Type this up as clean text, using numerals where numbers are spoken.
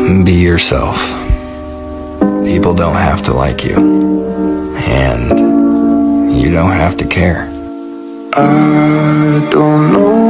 Be yourself. People don't have to like you, and you don't have to care. I don't know